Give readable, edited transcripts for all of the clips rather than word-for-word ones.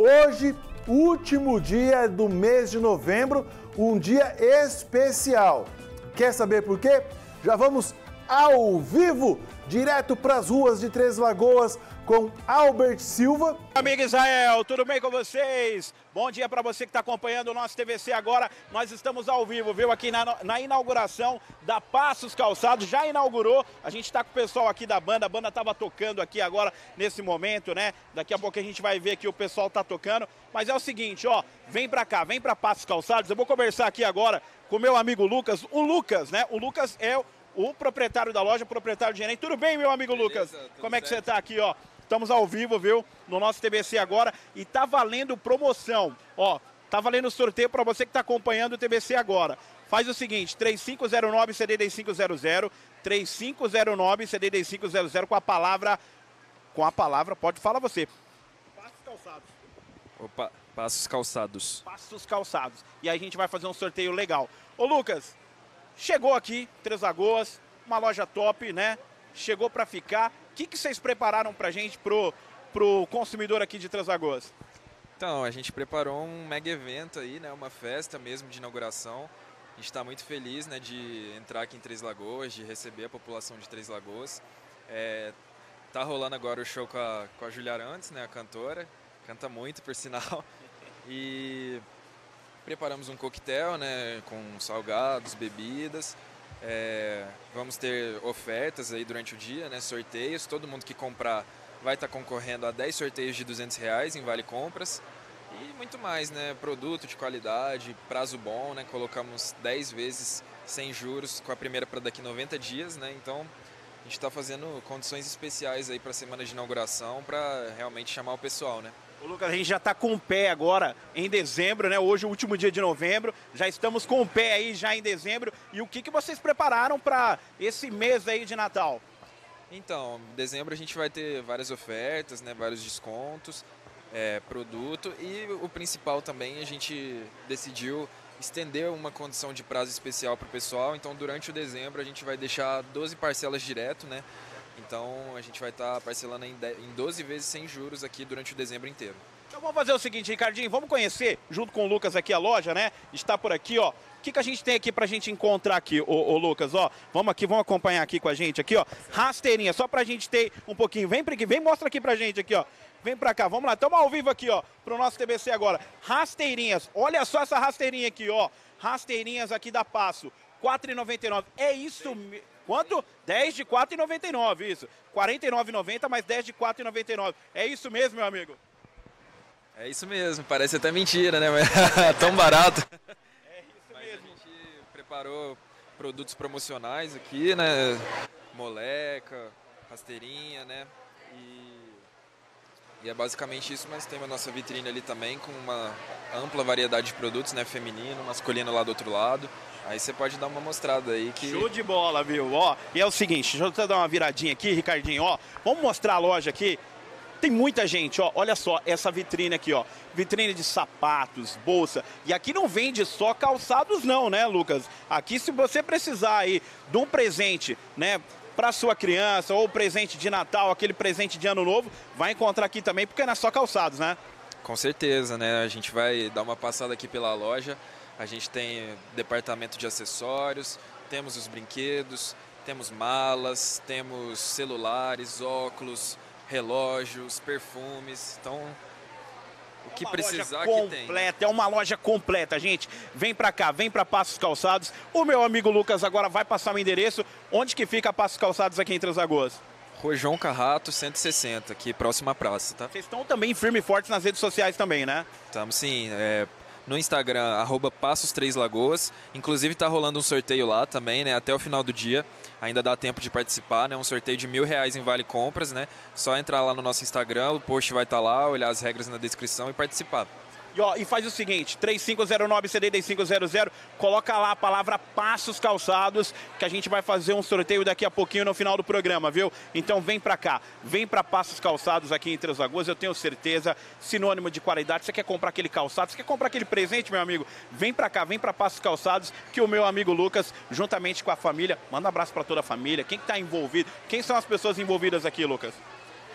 Hoje, último dia do mês de novembro, um dia especial. Quer saber por quê? Já vamos ao vivo, direto para as ruas de Três Lagoas com Albert Silva. Amigo Israel, tudo bem com vocês? Bom dia para você que está acompanhando o nosso TVC agora. Nós estamos ao vivo, viu? Aqui na inauguração da Passos Calçados, já inaugurou. A gente está com o pessoal aqui da banda, a banda estava tocando aqui agora nesse momento, né? Daqui a pouco a gente vai ver que o pessoal está tocando. Mas é o seguinte, ó, vem para cá, vem para Passos Calçados. Eu vou conversar aqui agora com o meu amigo Lucas. O Lucas, né? O Lucas é o proprietário da loja, o proprietário de gerente. Tudo bem, meu amigo Lucas? Como é que você está aqui, ó? Estamos ao vivo, viu? No nosso TVC agora e tá valendo promoção. Ó, tá valendo sorteio para você que tá acompanhando o TVC agora. Faz o seguinte, 3509-CD10500, 3509-CD10500 com a palavra, pode falar você. Passos Calçados. Opa, Passos Calçados. Passos Calçados. E aí a gente vai fazer um sorteio legal. Ô Lucas, chegou aqui, Três Lagoas, uma loja top, né? Chegou para ficar. O que vocês prepararam pra gente, pro consumidor aqui de Três Lagoas? Então, a gente preparou um mega evento aí, né? Uma festa mesmo de inauguração. A gente está muito feliz, né, de entrar aqui em Três Lagoas, de receber a população de Três Lagoas. Tá rolando agora o show com a Júlia Arantes, né, a cantora. Canta muito, por sinal. E preparamos um coquetel, né, com salgados, bebidas. Vamos ter ofertas aí durante o dia, né, sorteios. Todo mundo que comprar vai estar concorrendo a 10 sorteios de R$200 em Vale Compras. E muito mais, né, produto de qualidade, prazo bom, né, colocamos 10 vezes sem juros com a primeira para daqui 90 dias, né, então a gente está fazendo condições especiais aí para a semana de inauguração para realmente chamar o pessoal, né. Ô Lucas, a gente já está com o pé agora em dezembro, né? Hoje é o último dia de novembro, já estamos com o pé aí já em dezembro. E o que vocês prepararam para esse mês aí de Natal? Então, em dezembro a gente vai ter várias ofertas, né? Vários descontos, produto e o principal também a gente decidiu estender uma condição de prazo especial para o pessoal. Então, durante o dezembro a gente vai deixar 12 parcelas direto, né? Então a gente vai estar parcelando em 12 vezes sem juros aqui durante o dezembro inteiro. Então vamos fazer o seguinte, Ricardinho, vamos conhecer junto com o Lucas aqui a loja, né? Está por aqui, ó. O que a gente tem aqui pra gente encontrar aqui, ô Lucas, ó. Vamos aqui, vamos acompanhar aqui com a gente aqui, ó. Rasteirinha, só pra gente ter um pouquinho. Vem pra aqui, vem, mostra aqui pra gente aqui, ó. Vem pra cá, vamos lá, estamos ao vivo aqui, ó, pro nosso TBC agora. Rasteirinhas, olha só essa rasteirinha aqui, ó. Rasteirinhas aqui da Passo, R$4,99. É isso mesmo. Quanto? 10 de R$4,99, isso. R$49,90 mais 10 de R$4,99. É isso mesmo, meu amigo? É isso mesmo, parece até mentira, né? Mas tão barato. É isso Mas mesmo. a gente preparou produtos promocionais aqui, né? Moleca, rasteirinha, né? E é basicamente isso, mas tem a nossa vitrine ali também com uma ampla variedade de produtos, né? Feminino, masculino lá do outro lado. Aí você pode dar uma mostrada aí que... Show de bola, viu? Ó, e é o seguinte, deixa eu dar uma viradinha aqui, Ricardinho, ó. Vamos mostrar a loja aqui. Tem muita gente, ó. Olha só essa vitrine aqui, ó. Vitrine de sapatos, bolsa. E aqui não vende só calçados não, né, Lucas? Aqui se você precisar aí de um presente, né, para sua criança ou presente de Natal, aquele presente de Ano Novo, vai encontrar aqui também, porque não é só calçados, né? Com certeza, né? A gente vai dar uma passada aqui pela loja. A gente tem departamento de acessórios, temos os brinquedos, temos malas, temos celulares, óculos, relógios, perfumes. Então, o que precisar que tem. É uma loja completa, gente. Vem pra cá, vem pra Passos Calçados. O meu amigo Lucas agora vai passar o endereço. Onde que fica Passos Calçados aqui em Três Lagoas? Rua João Carrato, 160, aqui próxima à praça, tá? Vocês estão também firme e fortes nas redes sociais também, né? Estamos sim, no Instagram, @Passos3Lagoas. Inclusive tá rolando um sorteio lá também, né? Até o final do dia. Ainda dá tempo de participar, né? Um sorteio de R$1.000 em Vale Compras, né? Só entrar lá no nosso Instagram, o post vai estar lá, olhar as regras na descrição e participar. E faz o seguinte, 3509-CD10500, coloca lá a palavra Passos Calçados, que a gente vai fazer um sorteio daqui a pouquinho no final do programa, viu? Então vem pra cá, vem pra Passos Calçados aqui em Três Lagoas, eu tenho certeza, sinônimo de qualidade. Você quer comprar aquele calçado, você quer comprar aquele presente, meu amigo? Vem pra cá, vem pra Passos Calçados, que o meu amigo Lucas, juntamente com a família, manda um abraço pra toda a família, quem que tá envolvido, quem são as pessoas envolvidas aqui, Lucas?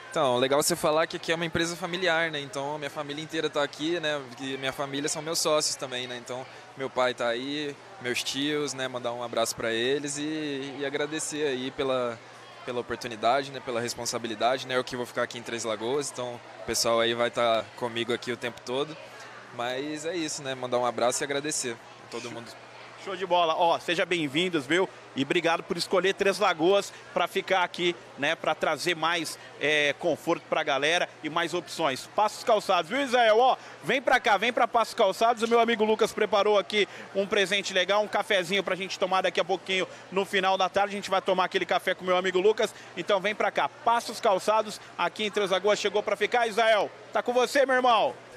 Então, legal você falar que aqui é uma empresa familiar, né? Então, a minha família inteira está aqui, né? E minha família são meus sócios também, né? Então, meu pai está aí, meus tios, né? Mandar um abraço para eles e agradecer aí pela oportunidade, né? Pela responsabilidade, né? Eu que vou ficar aqui em Três Lagoas, então o pessoal aí vai estar comigo aqui o tempo todo. Mas é isso, né? Mandar um abraço e agradecer a todo mundo. Show de bola. Ó, seja bem-vindos, viu? E obrigado por escolher Três Lagoas para ficar aqui, né? Para trazer mais conforto para a galera e mais opções. Passos Calçados, viu, Israel? Ó, vem para cá, vem para Passos Calçados. O meu amigo Lucas preparou aqui um presente legal, um cafezinho para a gente tomar daqui a pouquinho no final da tarde. A gente vai tomar aquele café com o meu amigo Lucas. Então vem para cá. Passos Calçados, aqui em Três Lagoas, chegou para ficar. Israel, tá com você, meu irmão.